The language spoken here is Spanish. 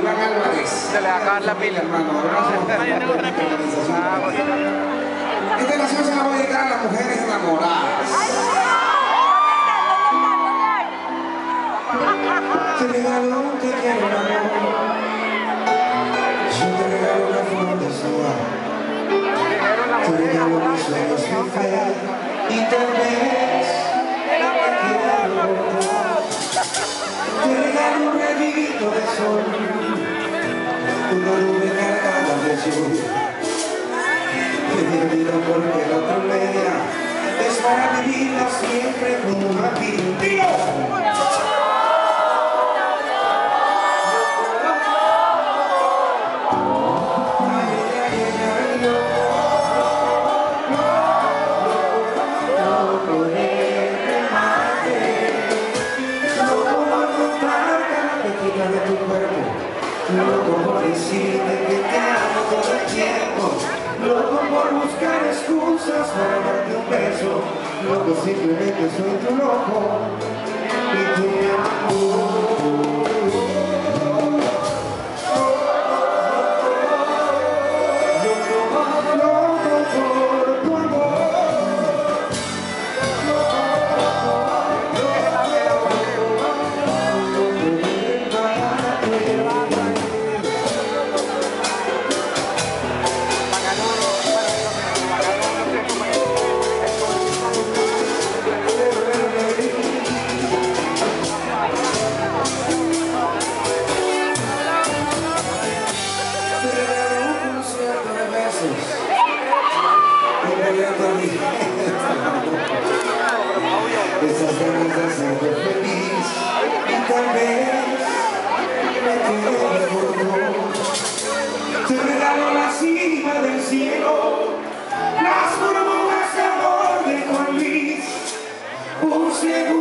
Iván Álvarez. Se le va a acabar la pila. Esta canción se la voy a dedicar a las mujeres enamoradas. Te regalo un te quiero un amor. Yo te regalo una flor de solar. Te regalo mis sueños, mi fe. Y tal vez te quiero. Te regalo un rayito de sol. Una nube cargada de lluvia. Te digo porque la tormenta es para vivirla siempre como a ti. Loco por decirte que te amo todo el tiempo. Loco por buscar excusas para darte un beso. Loco simplemente soy tu loco y tú mi amor. Esas ganas de hacerte feliz y tal vez me quedo. Te regalo la cima del cielo, las burbujas de amor de Juan Luis, un segundo.